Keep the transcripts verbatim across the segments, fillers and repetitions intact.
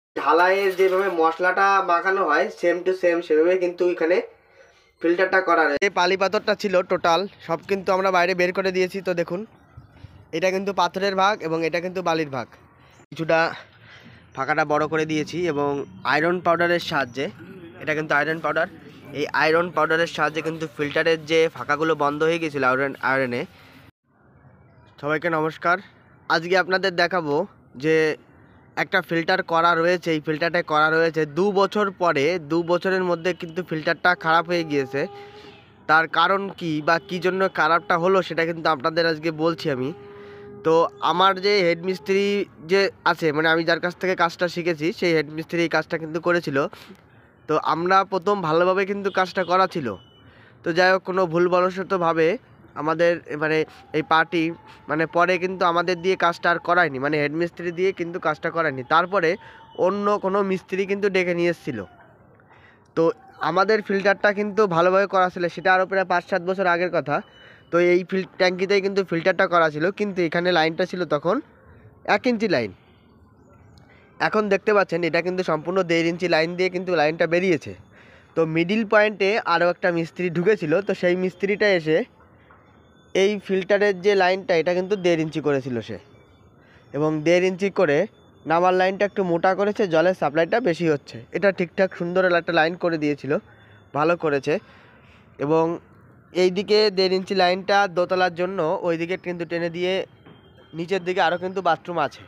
ঢালাইয়ের যেভাবে মশলাটা মাখানো হয় সেম টু সেম সেভাবে কিন্তু এখানে ফিল্টারটা করা রয়েছে। এই বালি পাথরটা ছিল টোটাল সব কিন্তু আমরা বাইরে বের করে দিয়েছি। তো দেখুন এটা কিন্তু পাথরের ভাগ এবং এটা কিন্তু বালির ভাগ। কিছুটা ফাঁকাটা বড় করে দিয়েছি এবং আয়রন পাউডারের সাহায্যে, এটা কিন্তু আয়রন পাউডার, এই আয়রন পাউডারের সাহায্যে কিন্তু ফিল্টারের যে ফাঁকাগুলো বন্ধ হয়ে গেছিলো আয়রন আয়রনে। সবাইকে নমস্কার। আজকে আপনাদের দেখাবো যে একটা ফিল্টার করা রয়েছে, এই ফিল্টারটা করা রয়েছে দু বছর পরে। দু বছরের মধ্যে কিন্তু ফিল্টারটা খারাপ হয়ে গিয়েছে। তার কারণ কি বা কী জন্য খারাপটা হলো সেটা কিন্তু আপনাদের আজকে বলছি আমি। তো আমার যে হেড মিস্ত্রি যে আছে, মানে আমি যার কাছ থেকে কাজটা শিখেছি, সেই হেড মিস্ত্রি এই কাজটা কিন্তু করেছিল। তো আমরা প্রথম ভালোভাবে কিন্তু কাজটা করা ছিল। তো যাই হোক, কোনো ভুলবশতভাবে আমাদের মানে এই পার্টি মানে পরে কিন্তু আমাদের দিয়ে কাজটা আর করায়নি, মানে হেড মিস্ত্রি দিয়ে কিন্তু কাজটা করায়নি। তারপরে অন্য কোনো মিস্ত্রি কিন্তু ডেকে নিয়ে এসেছিলো। তো আমাদের ফিল্টারটা কিন্তু ভালোভাবে করা ছিল, সেটা আরও প্রায় পাঁচ সাত বছর আগের কথা। তো এই ফিল ট্যাঙ্কিতেই কিন্তু ফিল্টারটা করা ছিল, কিন্তু এখানে লাইনটা ছিল তখন এক ইঞ্চি লাইন। এখন দেখতে পাচ্ছেন এটা কিন্তু সম্পূর্ণ দেড় ইঞ্চি লাইন দিয়ে কিন্তু লাইনটা বেরিয়েছে। তো মিডিল পয়েন্টে আরও একটা মিস্ত্রি ঢুকেছিল, তো সেই মিস্ত্রিটা এসে এই ফিল্টারের যে লাইনটা এটা কিন্তু দেড় ইঞ্চি করেছিল সে, এবং দেড় ইঞ্চি করে নামার লাইনটা একটু মোটা করেছে, জলের সাপ্লাইটা বেশি হচ্ছে। এটা ঠিকঠাক সুন্দর একটা লাইন করে দিয়েছিল, ভালো করেছে। এবং এই দিকে দেড় ইঞ্চি লাইনটা দোতলার জন্য ওই দিকে কিন্তু টেনে দিয়ে নিচের দিকে আরও কিন্তু বাথরুম আছে।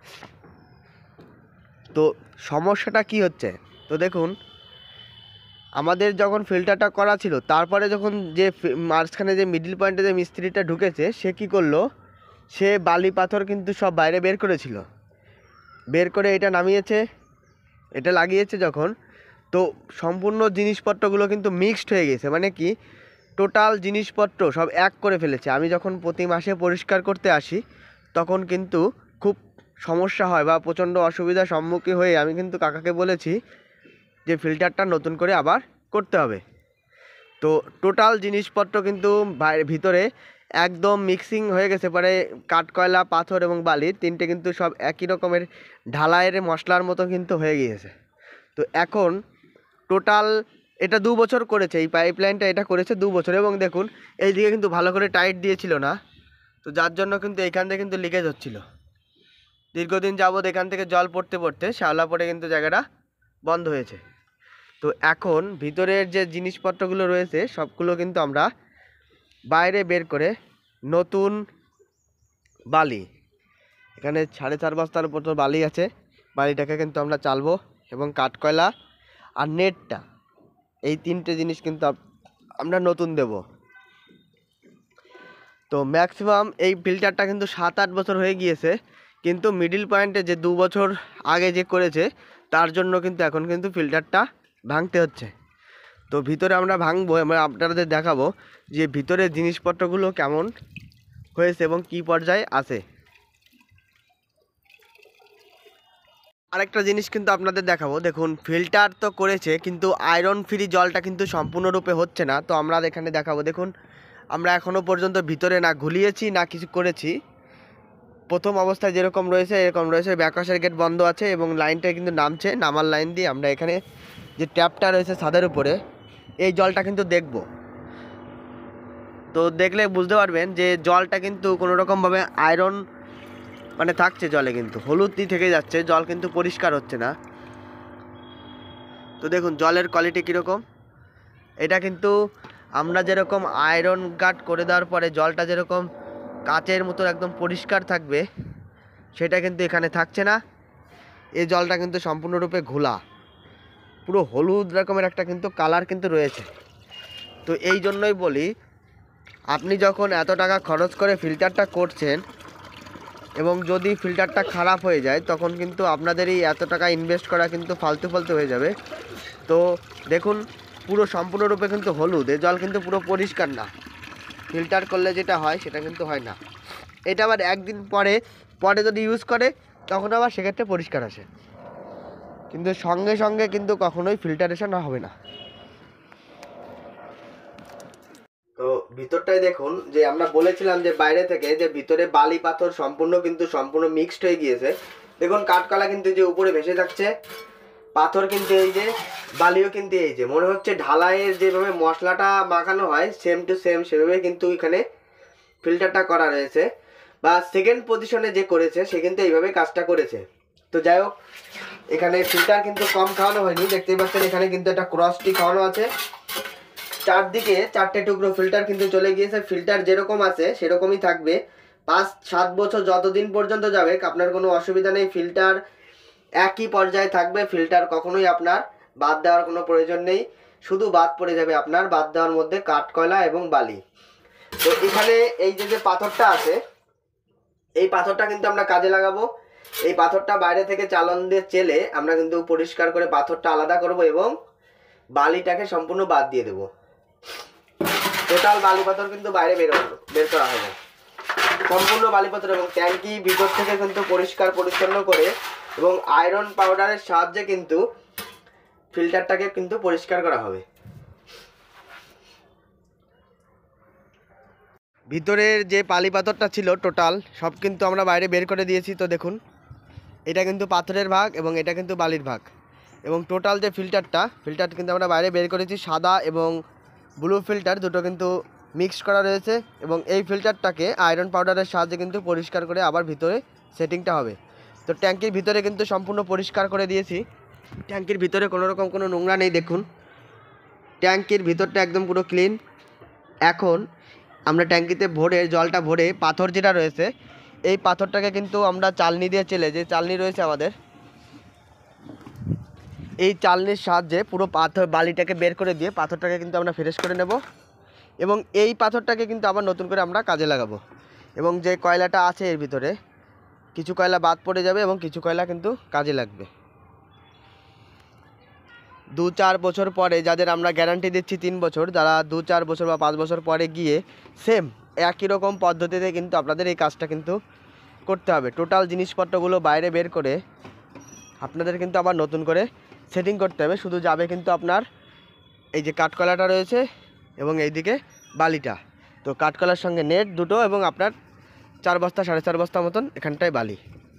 তো সমস্যাটা কি হচ্ছে, তো দেখুন আমাদের যখন ফিল্টারটা করা ছিল, তারপরে যখন যে মাঝখানে যে মিডিল পয়েন্টে যে মিস্ত্রিটা ঢুকেছে, সে কী করলো, সে বালি পাথর কিন্তু সব বাইরে বের করেছিল, বের করে এটা নামিয়েছে, এটা লাগিয়েছে যখন, তো সম্পূর্ণ জিনিসপত্রগুলো কিন্তু মিক্সড হয়ে গেছে। মানে কি, টোটাল জিনিসপত্র সব এক করে ফেলেছে। আমি যখন প্রতি মাসে পরিষ্কার করতে আসি তখন কিন্তু খুব সমস্যা হয় বা প্রচণ্ড অসুবিধার সম্মুখীন হয়ে আমি কিন্তু কাকাকে বলেছি যে ফিল্টারটা নতুন করে আবার করতে হবে। তো টোটাল জিনিসপত্র কিন্তু বাইরে ভিতরে একদম মিক্সিং হয়ে গেছে, পরে কাঠকয়লা, পাথর এবং বালি তিনটে কিন্তু সব একই রকমের ঢালাইয়ের মশলার মতো কিন্তু হয়ে গিয়েছে। তো এখন টোটাল এটা দু বছর করেছে, এই পাইপ লাইনটা এটা করেছে দু বছর। এবং দেখুন এই দিকে কিন্তু ভালো করে টাইট দিয়েছিল না, তো যার জন্য কিন্তু এইখান থেকে কিন্তু লিকেজ হচ্ছিল। দীর্ঘদিন যাবৎ এখান থেকে জল পড়তে পড়তে শ্যাওলা পড়ে কিন্তু জায়গাটা বন্ধ হয়েছে। তো এখন ভিতরের যে জিনিসপত্রগুলো রয়েছে সবগুলো কিন্তু আমরা বাইরে বের করে নতুন বালি, এখানে সাড়ে চার বস্তার উপর তো বালি আছে, বালিটাকে কিন্তু আমরা চালবো এবং কাঠকয়লা আর নেটটা, এই তিনটে জিনিস কিন্তু আমরা নতুন দেব। তো ম্যাক্সিমাম এই ফিল্টারটা কিন্তু সাত আট বছর হয়ে গিয়েছে, কিন্তু মিডিল পয়েন্টে যে দু বছর আগে যে করেছে তার জন্য কিন্তু এখন কিন্তু ফিল্টারটা ভাঙতে হচ্ছে। তো ভিতরে আমরা ভাঙবো, আমরা আপনাদের দেখাবো যে ভিতরের জিনিসপত্রগুলো কেমন হয়েছে এবং কী পর্যায়ে আছে। আরেকটা জিনিস কিন্তু আপনাদের দেখাবো, দেখুন ফিল্টার তো করেছে কিন্তু আয়রন ফ্রি জলটা কিন্তু সম্পূর্ণরূপে হচ্ছে না। তো আমরা এখানে দেখাবো, দেখুন আমরা এখনও পর্যন্ত ভিতরে না ঘুলিয়েছি না কিছু করেছি, প্রথম অবস্থায় যেরকম রয়েছে এরকম রয়েছে। ব্যাকওয়াশের গেট বন্ধ আছে এবং লাইনটা কিন্তু নামছে, নামার লাইন দিয়ে আমরা এখানে যে ট্যাপটা রয়েছে ছাদের উপরে, এই জলটা কিন্তু দেখব। তো দেখলে বুঝতে পারবেন যে জলটা কিন্তু কোনো রকমভাবে আয়রন মানে থাকছে, জলে কিন্তু হলুদই থেকে যাচ্ছে, জল কিন্তু পরিষ্কার হচ্ছে না। তো দেখুন জলের কোয়ালিটি কীরকম, এটা কিন্তু আমরা যেরকম আয়রন গার্ড করে দেওয়ার পরে জলটা যেরকম কাচের মতো একদম পরিষ্কার থাকবে, সেটা কিন্তু এখানে থাকছে না। এই জলটা কিন্তু সম্পূর্ণরূপে ঘোলা, পুরো হলুদ রকমের একটা কিন্তু কালার কিন্তু রয়েছে। তো এই জন্যই বলি, আপনি যখন এত টাকা খরচ করে ফিল্টারটা করছেন এবং যদি ফিল্টারটা খারাপ হয়ে যায় তখন কিন্তু আপনাদেরই এত টাকা ইনভেস্ট করা কিন্তু ফালতু ফালতু হয়ে যাবে। তো দেখুন পুরো সম্পূর্ণরূপে কিন্তু হলুদ, এ জল কিন্তু পুরো পরিষ্কার না। ফিল্টার করলে যেটা হয় সেটা কিন্তু হয় না। এটা আবার একদিন পরে পরে যদি ইউজ করে তখন আবার সেক্ষেত্রে পরিষ্কার আসে, কিন্তু সঙ্গে সঙ্গে কিন্তু কখনোই ফিল্টারেশন হবে না। তো ভিতরটাই দেখুন, যে আমরা বলেছিলাম যে বাইরে থেকে যে ভিতরে বালি পাথর সম্পূর্ণ কিন্তু সম্পূর্ণ মিক্সড হয়ে গিয়েছে। দেখুন কাঠকলা কিন্তু যে উপরে ভেসে যাচ্ছে, পাথর কিন্তু এই যে, বালিও কিন্তু এই যে, মনে হচ্ছে ঢালাইয়ের যেভাবে মশলাটা মাখানো হয় সেম টু সেম সেভাবে কিন্তু এখানে ফিল্টারটা করা রয়েছে, বা সেকেন্ড পজিশনে যে করেছে সে কিন্তু এইভাবে কাজটা করেছে। তো যাই হোক, এখানে ফিল্টার কিন্তু কম খাওয়ানো হয়নি, দেখতেই পাচ্ছেন এখানে কিন্তু একটা ক্রসটি খাওয়ানো আছে, চারদিকে চারটে টুকরো ফিল্টার কিন্তু চলে গিয়েছে। ফিল্টার যেরকম আছে সেরকমই থাকবে, পাঁচ সাত বছর যতদিন পর্যন্ত যাবে আপনার কোনো অসুবিধা নেই, ফিল্টার একই পর্যায়ে থাকবে, ফিল্টার কখনোই আপনার বাদ দেওয়ার কোনো প্রয়োজন নেই, শুধু বাদ পড়ে যাবে আপনার বাদ দেওয়ার মধ্যে কাঠকয়লা এবং বালি। তো এখানে এই যে যে পাথরটা আছে, এই পাথরটা কিন্তু আমরা কাজে লাগাবো। এই পাথরটা বাইরে থেকে চালন দিয়ে চেলে আমরা কিন্তু পরিষ্কার করে পাথরটা আলাদা করব এবং বালিটাকে সম্পূর্ণ বাদ দিয়ে দেবো। টোটাল বালি পাথর কিন্তু বাইরে বের বের করা হবে, সম্পূর্ণ বালি পাথর, এবং ট্যাঙ্কি ভিতর থেকে কিন্তু পরিষ্কার পরিচ্ছন্ন করে এবং আয়রন পাউডারের সাহায্যে কিন্তু ফিল্টারটাকে কিন্তু পরিষ্কার করা হবে। ভিতরের যে পালি পাথরটা ছিল টোটাল সব কিন্তু আমরা বাইরে বের করে দিয়েছি। তো দেখুন এটা কিন্তু পাথরের ভাগ এবং এটা কিন্তু বালির ভাগ, এবং টোটাল যে ফিল্টারটা ফিল্টারটা কিন্তু আমরা বাইরে বের করেছি, সাদা এবং ব্লু ফিল্টার দুটো কিন্তু মিক্স করা রয়েছে, এবং এই ফিল্টারটাকে আয়রন পাউডারের সাহায্যে কিন্তু পরিষ্কার করে আবার ভিতরে সেটিংটা হবে। তো ট্যাঙ্কির ভিতরে কিন্তু সম্পূর্ণ পরিষ্কার করে দিয়েছি, ট্যাঙ্কির ভিতরে কোনো রকম কোনো নোংরা নেই। দেখুন ট্যাঙ্কির ভিতরটা একদম পুরো ক্লিন। এখন আমরা ট্যাঙ্কিতে ভরে জলটা ভরে পাথর যেটা রয়েছে এই পাথরটাকে কিন্তু আমরা চালনি দিয়ে চেলে, যে চালনি রয়েছে আমাদের, এই চালনির সাহায্যে পুরো পাথর বালিটাকে বের করে দিয়ে পাথরটাকে কিন্তু আমরা ফ্রেশ করে নেব, এবং এই পাথরটাকে কিন্তু আবার নতুন করে আমরা কাজে লাগাবো। এবং যে কয়লাটা আছে এর ভিতরে কিছু কয়লা বাদ পড়ে যাবে এবং কিছু কয়লা কিন্তু কাজে লাগবে। দু চার বছর পরে যাদের আমরা গ্যারান্টি দিচ্ছি তিন বছর, যারা দু চার বছর বা পাঁচ বছর পরে গিয়ে সেম একই রকম পদ্ধতিতে কিন্তু আপনাদের এই কাজটা কিন্তু করতে হবে। টোটাল জিনিসপত্রগুলো বাইরে বের করে আপনাদের কিন্তু আবার নতুন করে সেটিং করতে হবে। শুধু যাবে কিন্তু আপনার এই যে কাঠকলাটা রয়েছে এবং এইদিকে বালিটা, তো কাঠকলার সঙ্গে নেট দুটো এবং আপনার চার বস্তা সাড়ে চার বস্তা মতন এখানটায় বালি।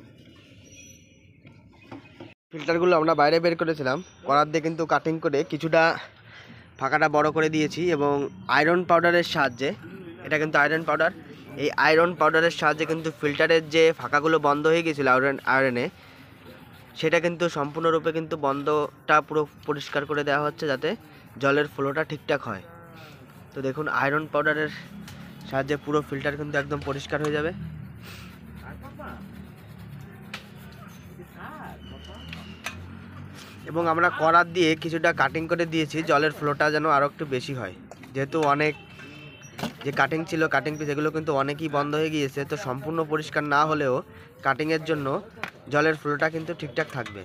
ফিল্টারগুলো আমরা বাইরে বের করেছিলাম, করার দিয়ে কিন্তু কাটিং করে কিছুটা ফাঁকাটা বড় করে দিয়েছি, এবং আয়রন পাউডারের সাহায্যে, এটা কিন্তু আয়রন পাউডার, এই আয়রন পাউডারের সাহায্যে কিন্তু ফিল্টারের যে ফাঁকাগুলো বন্ধ হয়ে গিয়েছিলো আয়রন আয়রনে সেটা কিন্তু সম্পূর্ণরূপে কিন্তু বন্ধটা পুরো পরিষ্কার করে দেওয়া হচ্ছে, যাতে জলের ফ্লোটা ঠিকঠাক হয়। তো দেখুন আয়রন পাউডারের সাহায্যে পুরো ফিল্টার কিন্তু একদম পরিষ্কার হয়ে যাবে। এবং আমরা করার দিয়ে কিছুটা কাটিং করে দিয়েছি জলের ফ্লোটা যেন আরও একটু বেশি হয়, যেহেতু অনেক যে কাটিং ছিল কাটিং পিস এগুলো কিন্তু অনেকই বন্ধ হয়ে গিয়েছে, তো সম্পূর্ণ পরিষ্কার না হলেও কাটিংয়ের জন্য জলের ফ্লোটা কিন্তু ঠিকঠাক থাকবে।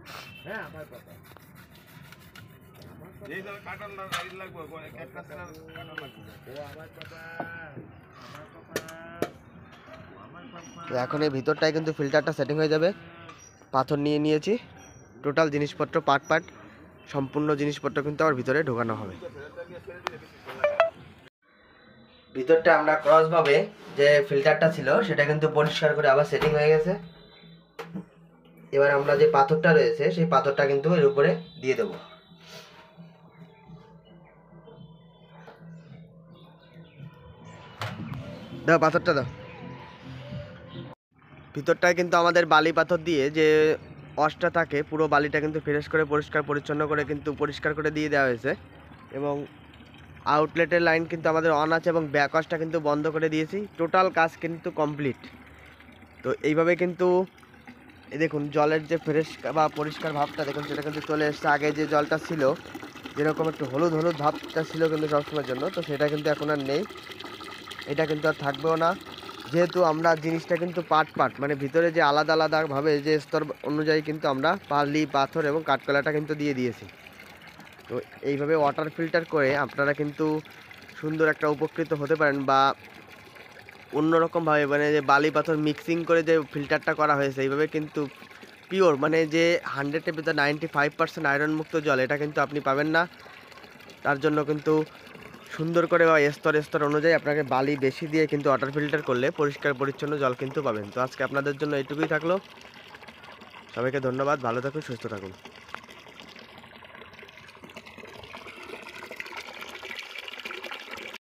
এখন এই ভিতরটায় কিন্তু ফিল্টারটা সেটিং হয়ে যাবে। পাথর নিয়ে নিয়েছি, টোটাল জিনিসপত্র পার্ট পার্ট সম্পূর্ণ জিনিসপত্র কিন্তু আবার ভিতরে ঢোকানো হবে। ভিতরটা আমরা ক্রসভাবে যে ফিল্টারটা ছিল সেটা কিন্তু পরিষ্কার করে আবার সেটিং হয়ে গেছে। এবার আমরা যে পাথরটা রয়েছে সেই পাথরটা কিন্তু এর উপরে দিয়ে দেব। দাও পাথরটা দাও। ভিতরটায় কিন্তু আমাদের বালি পাথর দিয়ে যে অসটা থাকে পুরো বালিটা কিন্তু ফ্রেশ করে পরিষ্কার পরিচ্ছন্ন করে কিন্তু পরিষ্কার করে দিয়ে দেওয়া হয়েছে, এবং আউটলেটের লাইন কিন্তু আমাদের অন আছে এবং ব্যাক ওয়াশটা কিন্তু বন্ধ করে দিয়েছি। টোটাল কাজ কিন্তু কমপ্লিট। তো এইভাবে কিন্তু এই দেখুন জলের যে ফ্রেশ বা পরিষ্কার ভাবটা দেখুন সেটা কিন্তু চলে এসছে। আগে যে জলটা ছিল যেরকম একটু হলুদ হলুদ ভাবটা ছিল কিন্তু সবসময়ের জন্য, তো সেটা কিন্তু এখন আর নেই, এটা কিন্তু আর থাকবেও না, যেহেতু আমরা জিনিসটা কিন্তু পার্ট পার্ট মানে ভিতরে যে আলাদা আলাদাভাবে যে স্তর অনুযায়ী কিন্তু আমরা বালি পাথর এবং কাঠকয়লাটা কিন্তু দিয়ে দিয়েছি। তো এইভাবে ওয়াটার ফিল্টার করে আপনারা কিন্তু সুন্দর একটা উপকৃত হতে পারেন, বা অন্যরকমভাবে মানে যে বালি পাথর মিক্সিং করে যে ফিল্টারটা করা হয়েছে এইভাবে কিন্তু পিওর মানে যে হান্ড্রেডের ভিতরে নাইনটি ফাইভ পার্সেন্ট আয়রন মুক্ত জল এটা কিন্তু আপনি পাবেন না। তার জন্য কিন্তু সুন্দর করে বা স্তর স্তর অনুযায়ী আপনাকে বালি বেশি দিয়ে কিন্তু ওয়াটার ফিল্টার করলে পরিষ্কার পরিচ্ছন্ন জল কিন্তু পাবেন। তো আজকে আপনাদের জন্য এইটুকুই থাকলো। সবাইকে ধন্যবাদ, ভালো থাকুন, সুস্থ থাকুন।